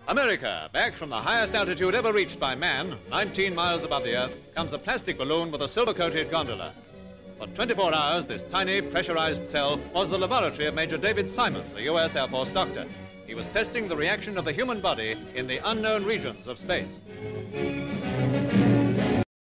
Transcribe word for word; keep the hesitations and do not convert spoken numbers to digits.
America, back from the highest altitude ever reached by man, nineteen miles above the Earth, comes a plastic balloon with a silver-coated gondola. For twenty-four hours, this tiny, pressurized cell was the laboratory of Major David Simons, a U S Air Force doctor. He was testing the reaction of the human body in the unknown regions of space.